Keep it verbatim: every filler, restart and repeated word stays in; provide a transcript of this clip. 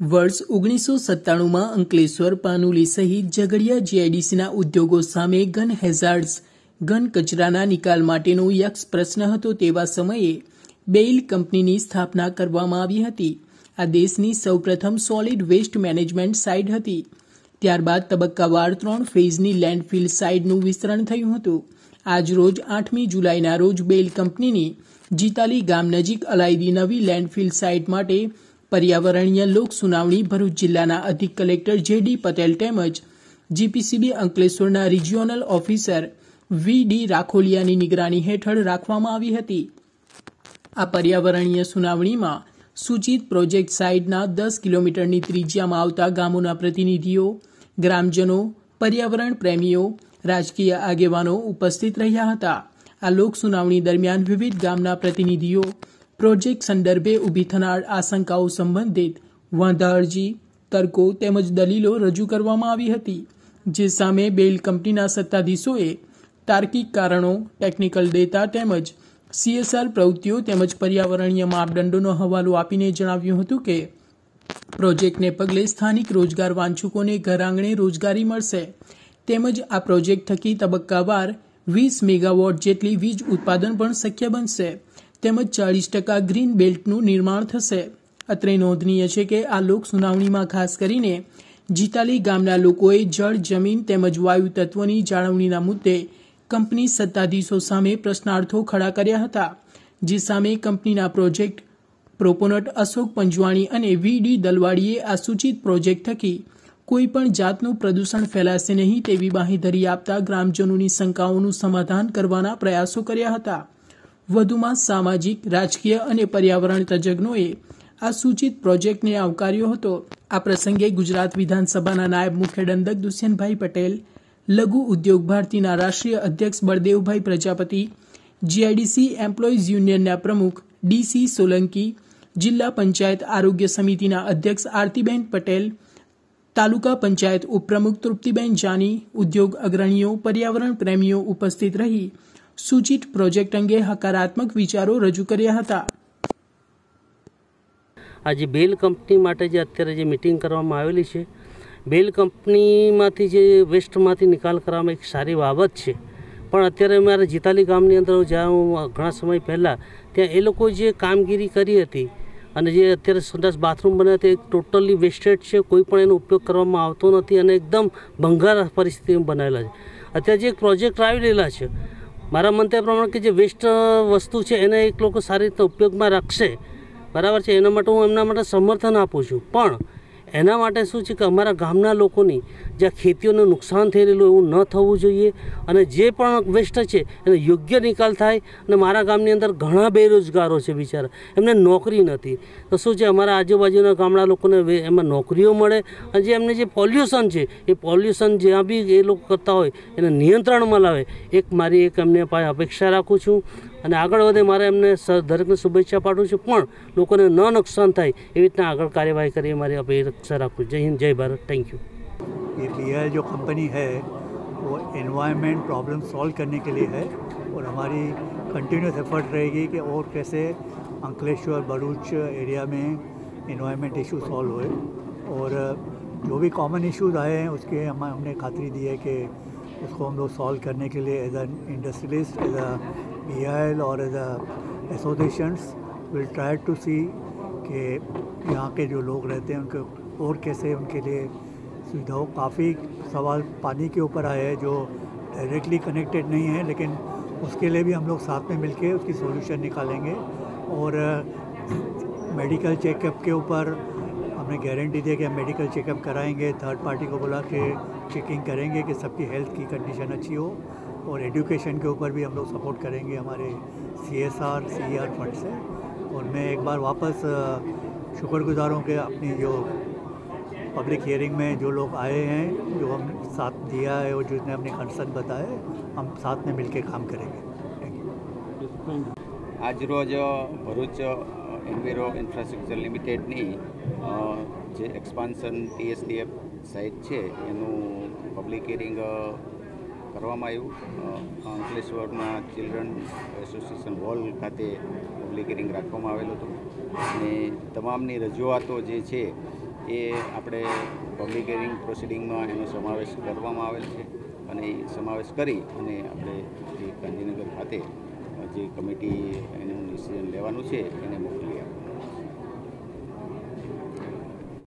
વર્ષ ઓગણીસો સત્તાણું માં અંકલેશ્વર પાનુલી સહિત ઝઘડિયા જીઆઈડીસીના ઉદ્યોગો સામે ગન હેઝાર્ડ્સ ઘન કચરાના નિકાલ માટેનો યક્ષ પ્રશ્ન હતો તેવા સમયે બેઇલ કંપનીની સ્થાપના કરવામાં આવી હતી। આ દેશની સૌપ્રથમ સોલિડ વેસ્ટ મેનેજમેન્ટ સાઇટ હતી। ત્યારબાદ તબક્કાવાર ત્રણ ફેઝની લેન્ડફિલ સાઇટનું વિસ્તરણ થયું હતું। આજ રોજ આઠમી જુલાઈના રોજ બેઇલ કંપનીની જીતાલી ગામ નજીક અલાયદી નવી લેન્ડફિલ સાઇટ માટે पर्यावरणीय लोक सुनावणी भरूच जिल्लाना अधिक कलेक्टर जेडी पटेल तेमज जीपीसीबी अंकलेश्वरना रिजियोनल ऑफिसर वी डी राखोलियानी निगरानी हेठळ राखवामां आवी हती। आ पर्यावरणीय सुनावणीमां सूचित प्रोजेक्ट साइटना दस किलोमीटरनी त्रिज्यामां आवता गामोना प्रतिनिधिओ, ग्रामजनो, पर्यावरण प्रेमीओ, राजकीय आगेवानो उपस्थित रह्या हता। आ लोक सुनावणी दरमियान विविध गामना प्रतिनिधिओ प्रोजेक्ट संदर्भे उभी थनार आशंकाओ संबंधित वांधा अरजी, तर्को तेमज दलीलो रजू करवामां आवी हती, जे सामे बेइल कंपनीना सत्ताधीशोए तार्किक कारणों, टेक्निकल डेटा तेमज सीएसआर प्रवृत्तिओ तेमज पर्यावरणीय मापदंडोनो हवालो आपीने जणाव्युं हतुं के प्रोजेक्टने पगले स्थानिक रोजगार वांछुकोने घर आंगणे रोजगारी मळशे, तेमज आ प्रोजेक्ट थकी तबक्कावार वीस मेगावॉट जेटली वीज उत्पादन पण शक्य बनशे, તેમજ ચાલીસ ટકા ગ્રીન બેલ્ટનું નિર્માણ થશે। અત્રે નોંધનીય છે કે આ લોક સુનાવણીમાં ખાસ કરીને જીતાલી ગામના લોકોએ જળ, જમીન તેમજ વાયુ તત્વની જાળવણીના મુદ્દે કંપની સત્તાધીશો સામે પ્રશ્નાર્થો ખડા કર્યા હતા, જે સામે કંપનીના પ્રોજેક્ટ પ્રોપોનટ અશોક પંજવાણી અને વી ડી દલવાડીએ આ સૂચિત પ્રોજેક્ટ થકી કોઈપણ જાતનું પ્રદૂષણ ફેલાશે નહીં તેવી બાંહેધરી આપતા ગ્રામજનોની શંકાઓનું સમાધાન કરવાના પ્રયાસો કર્યા હતા। વધુમાં સામાજિક, રાજકીય અને પર્યાવરણ તજજ્ઞોએ આ સૂચિત પ્રોજેક્ટને આવકાર્યો હતો। આ પ્રસંગે ગુજરાત વિધાનસભાના નાયબ મુખ્ય દંડક દુષ્યંતભાઈ પટેલ, લઘુ ઉદ્યોગ ભારતીના રાષ્ટ્રીય અધ્યક્ષ બળદેવભાઈ પ્રજાપતિ, જીઆઈડીસી એમ્પ્લોઈઝ યુનિયનના પ્રમુખ ડીસી સોલંકી, જિલ્લા પંચાયત આરોગ્ય સમિતિના અધ્યક્ષ આરતીબેન પટેલ, તાલુકા પંચાયત ઉપપ્રમુખ તૃપ્તિબેન જાની, ઉદ્યોગ અગ્રણીઓ, પર્યાવરણ પ્રેમીઓ ઉપસ્થિત રહી सूचित प्रोजेक्ट अंगे हकारात्मक विचारों रजू कर्या हता। आज बेल कंपनी माटे जे अत्यारे जे मीटिंग करवामां आवेली छे, बेल कंपनीमांथी जे वेस्टमांथी निकाल करवामां एक सारी बाबत छे, पण अत्यारे मारे जीताली गामनी अंदर ज्यां हुं घणा समय पहेला त्यां ए लोकोए जे कामगीरी करी हती અને જે અત્યારે સંડાસ બાથરૂમ બન્યા તે ટોટલી વેસ્ટેડ છે, કોઈ પણ એનો ઉપયોગ કરવામાં આવતો નથી અને એકદમ ભંગાર પરિસ્થિતિમાં બનાવેલા છે। અત્યારે જે એક પ્રોજેક્ટ આવી રહેલા છે, મારા મંતવ્ય પ્રમાણે કે જે વેસ્ટ વસ્તુ છે એને એક લોકો સારી રીતે ઉપયોગમાં રાખશે, બરાબર છે, એના માટે હું એમના માટે સમર્થન આપું છું। પણ એના માટે શું છે કે અમારા ગામના લોકોની જ્યાં ખેતીઓને નુકસાન થઈ રહેલું એવું ન થવું જોઈએ અને જે પણ વેસ્ટ છે એનો યોગ્ય નિકાલ થાય। અને મારા ગામની અંદર ઘણા બેરોજગારો છે બિચારા, એમને નોકરી નથી, તો શું છે અમારા આજુબાજુના ગામડા લોકોને એમાં નોકરીઓ મળે અને જે એમને જે પોલ્યુશન છે એ પોલ્યુશન જ્યાં બી એ લોકો કરતા હોય એને નિયંત્રણમાં લાવે, એક મારી એક એમને અપેક્ષા રાખું છું અને આગળ વધે મારે એમને દરેકને શુભેચ્છા પાઠવું છું, પણ લોકોને ન નુકસાન થાય એવી રીતના આગળ કાર્યવાહી કરીએ મારી અપેક્ષા રાખું। જય હિન્દ, જય ભારત, થેન્ક यू। ये रियल जो कंपनी है वो एनवायरनमेंट प्रॉब्लम सॉल्व करने के लिए है और हमारी कंटिन्यूस एफर्ट रहेगी कि और कैसे अंकलेश्वर भरूच एरिया में एनवायरनमेंट इशू सॉल्व हुए और जो भी कॉमन इश्यूज आए हैं उसके हम हमने खातरी दी है कि उसको हम लोग सॉल्व करने के लिए as an industrialist, as a B I L और as a associations will try to see कि यहाँ के जो लोग रहते हैं उनको और कैसे उनके लिए सुविधाओं। काफ़ी सवाल पानी के ऊपर आए हैं जो डायरेक्टली कनेक्टेड नहीं है, लेकिन उसके लिए भी हम लोग साथ में मिलके उसकी सॉल्यूशन निकालेंगे। और मेडिकल चेकअप के ऊपर हमने गारंटी दी कि हम मेडिकल चेकअप कराएंगे, थर्ड पार्टी को बुला के चेकिंग करेंगे कि सबकी हेल्थ की कंडीशन अच्छी हो। और एजुकेशन के ऊपर भी हम लोग सपोर्ट करेंगे हमारे C S R C E R fund से। और मैं एक बार वापस शुक्रगुजार हूँ कि अपनी जो पब्लिक हियरिंग में जो लोग आए हैं, जो हम साथ दिया है और जिसने अपने कंसर्न बताए, हम साथ में मिलके काम करेंगे। Thank you. आज रोज भरूच एनवीरो इन्फ्रास्ट्रक्चर लिमिटेडनी जे expansion T S D F site है एनु पब्लिक हियरिंग કરવામાં આવ્યું। અંકલેશ્વરના ચિલ્ડ્રન એસોસિએશન હોલ ખાતે પબ્લિક હિયરિંગ રાખવામાં આવેલું હતું અને તમામની રજૂઆતો જે છે એ આપણે પબ્લિક હિયરિંગ પ્રોસિડિંગમાં એનો સમાવેશ કરવામાં આવેલ છે અને એ સમાવેશ કરી અને આપણે જે ગાંધીનગર ખાતે જે કમિટી એનું ડિસિઝન લેવાનું છે એને મોકલી